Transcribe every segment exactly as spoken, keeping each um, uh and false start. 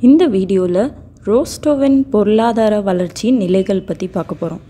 இந்த வீடியோவில் ரோஸ்டோவின் பொருளாதார வளர்ச்சியின் நிலைகள் பற்றி பார்க்க போகிறோம்.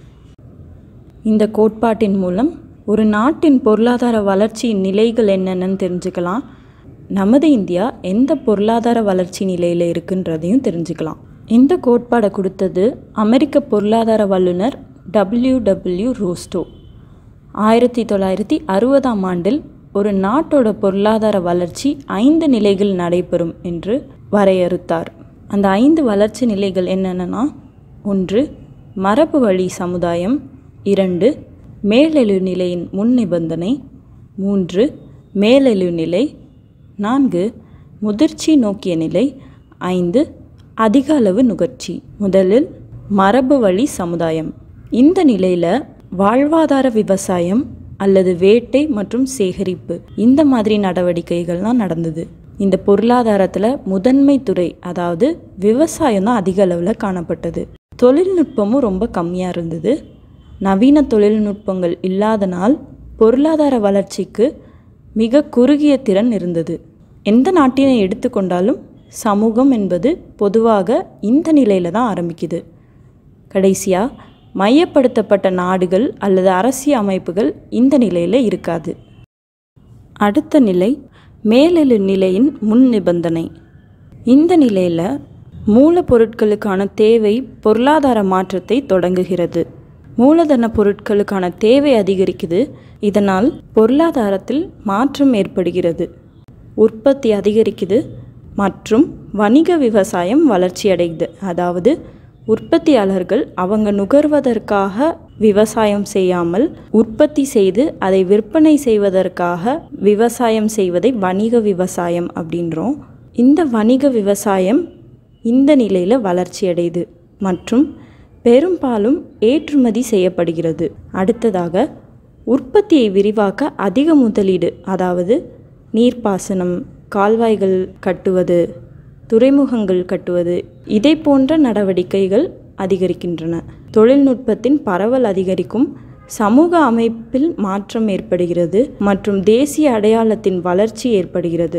இந்த கோட்பாட்டின் மூலம் ஒரு நாட்டின் பொருளாதார வளர்ச்சியின் நிலைகள் என்னென்னு தெரிஞ்சுக்கலாம். நமது இந்தியா எந்த பொருளாதார வளர்ச்சி நிலையில் இருக்குன்றதையும் தெரிஞ்சுக்கலாம். இந்த கோட்பாடை கொடுத்தது அமெரிக்க பொருளாதார வல்லுநர் டபிள்யூ டபிள்யூ ரோஸ்டோ. ஆயிரத்தி தொள்ளாயிரத்தி அறுபதாம் ஆண்டில் ஒரு நாட்டோட பொருளாதார வளர்ச்சி ஐந்து நிலைகள் நடைபெறும் என்று வரையறுத்தார். அந்த ஐந்து வளர்ச்சி நிலைகள் என்னென்னா, ஒன்று மரபு வழி சமுதாயம், இரண்டு மேலெழு நிலையின் முன் நிபந்தனை, மூன்று மேலெழு நிலை, நான்கு முதிர்ச்சி நோக்கிய நிலை, ஐந்து அதிக அளவு நுகர்ச்சி. முதலில் மரபு வழி சமுதாயம். இந்த நிலையில் வாழ்வாதார விவசாயம் அல்லது வேட்டை மற்றும் சேகரிப்பு இந்த மாதிரி நடவடிக்கைகள்லாம் நடந்தது. இந்த பொருளாதாரத்தில் முதன்மை துறை அதாவது விவசாயம் தான் அதிக அளவில் காணப்பட்டது. தொழில்நுட்பமும் ரொம்ப கம்மியாக இருந்தது. நவீன தொழில்நுட்பங்கள் இல்லாதனால் பொருளாதார வளர்ச்சிக்கு மிக குறுகிய திறன் இருந்தது. எந்த நாட்டினை எடுத்துக்கொண்டாலும் சமூகம் என்பது பொதுவாக இந்த நிலையில் தான் ஆரம்பிக்குது. கடைசியாக மையப்படுத்தப்பட்ட நாடுகள் அல்லது அரசியல் அமைப்புகள் இந்த நிலையில் இருக்காது. அடுத்த நிலை மேலெழு நிலையின் முன் நிபந்தனை. இந்த நிலையில் மூலப்பொருட்களுக்கான தேவை பொருளாதார மாற்றத்தை தொடங்குகிறது. மூலதன பொருட்களுக்கான தேவை அதிகரிக்குது. இதனால் பொருளாதாரத்தில் மாற்றம் ஏற்படுகிறது. உற்பத்தி அதிகரிக்குது மற்றும் வணிக விவசாயம் வளர்ச்சி அடையுது. அதாவது உற்பத்தியாளர்கள் அவங்க நுகர்வதற்காக விவசாயம் செய்யாமல் உற்பத்தி செய்து அதை விற்பனை செய்வதற்காக விவசாயம் செய்வதை வணிக விவசாயம் அப்படின்றோம். இந்த வணிக விவசாயம் இந்த நிலையில் வளர்ச்சி அடையுது மற்றும் பெரும்பாலும் ஏற்றுமதி செய்யப்படுகிறது. அடுத்ததாக உற்பத்தியை விரிவாக்க அதிக முதலீடு, அதாவது நீர்ப்பாசனம், கால்வாய்கள் கட்டுவது, துறைமுகங்கள் கட்டுவது, இதை போன்ற நடவடிக்கைகள் அதிகரிக்கின்றன. தொழில்நுட்பத்தின் பரவல் அதிகரிக்கும், சமூக அமைப்பில் மாற்றம் ஏற்படுகிறது மற்றும் தேசிய அடையாளத்தின் வளர்ச்சி ஏற்படுகிறது.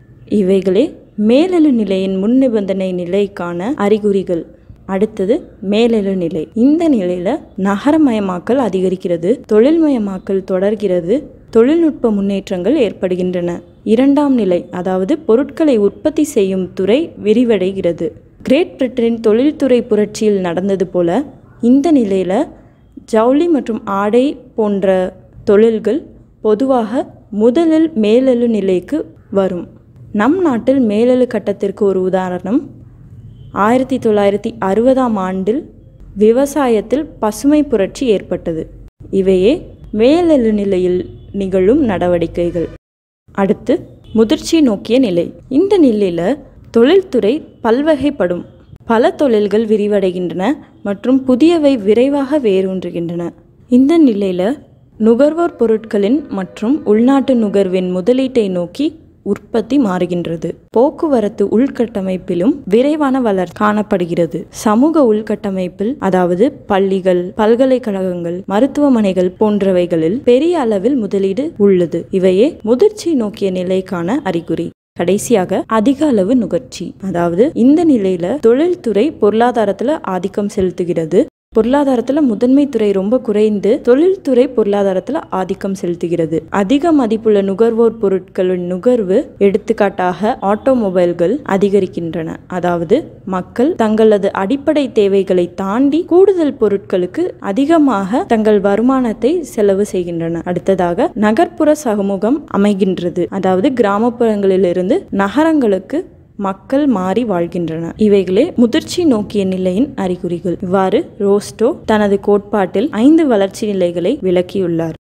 இவைகளே மேலெழு நிலையின் முன் நிபந்தனை நிலைக்கான அறிகுறிகள். அடுத்தது மேலெழு நிலை. இந்த நிலையில் நகரமயமாக்கல் அதிகரிக்கிறது, தொழில்மயமாக்கல் தொடர்கிறது, தொழில்நுட்ப முன்னேற்றங்கள் ஏற்படுகின்றன. இரண்டாம் நிலை, அதாவது பொருட்களை உற்பத்தி செய்யும் துறை விரிவடைகிறது. கிரேட் பிரிட்டனின் தொழில்துறை புரட்சியில் நடந்தது போல இந்த நிலையில் ஜவுளி மற்றும் ஆடை போன்ற தொழில்கள் பொதுவாக முதலில் மேலெழு நிலைக்கு வரும். நம் நாட்டில் மேலெழு கட்டத்திற்கு ஒரு உதாரணம் ஆயிரத்தி தொள்ளாயிரத்தி அறுபதாம் ஆண்டில் விவசாயத்தில் பசுமை புரட்சி ஏற்பட்டது. இவையே மேலெழு நிலையில் நிகழும் நடவடிக்கைகள். அடுத்து முதிர்ச்சி நோக்கிய நிலை. இந்த நிலையில் தொழில்துறை பல்வகைப்படும். பல தொழில்கள் விரிவடைகின்றன மற்றும் புதியவை விரைவாக வேரூன்றுகின்றன. இந்த நிலையில் நுகர்வோர் பொருட்களின் மற்றும் உள்நாட்டு நுகர்வின் முதலீட்டை நோக்கி உற்பத்தி மாறுகின்றது. போக்குவரத்து உள்கட்டமைப்பிலும் விரைவான வளர்ச்சி காணப்படுகிறது. சமூக உள்கட்டமைப்பில், அதாவது பள்ளிகள், பல்கலைக்கழகங்கள், மருத்துவமனைகள் போன்றவைகளில் பெரிய அளவில் முதலீடு உள்ளது. இவையே முதிர்ச்சி நோக்கிய நிலைக்கான அறிகுறி. கடைசியாக அதிக அளவு நுகர்ச்சி, அதாவது இந்த நிலையில தொழில்துறை பொருளாதாரத்துல ஆதிக்கம் செலுத்துகிறது. பொருளாதாரத்தில் முதன்மை துறை ரொம்ப குறைந்து தொழில்துறை பொருளாதாரத்தில் ஆதிக்கம் செலுத்துகிறது. அதிக மதிப்புள்ள நுகர்வோர் பொருட்களின் நுகர்வு, எடுத்துக்காட்டாக ஆட்டோமொபைல்கள் அதிகரிக்கின்றன. அதாவது மக்கள் தங்களது அடிப்படை தேவைகளை தாண்டி கூடுதல் பொருட்களுக்கு அதிகமாக தங்கள் வருமானத்தை செலவு செய்கின்றன. அடுத்ததாக நகர்ப்புற சமூகம் அமைகின்றது. அதாவது கிராமப்புறங்களிலிருந்து நகரங்களுக்கு மக்கள் மாறி வாழ்கின்றன. இவைகளே முதிர்ச்சி நோக்கிய நிலையின் அறிகுறிகள். இவ்வாறு ரோஸ்டோ தனது கோட்பாட்டில் ஐந்து வளர்ச்சி நிலைகளை விளக்கியுள்ளார்.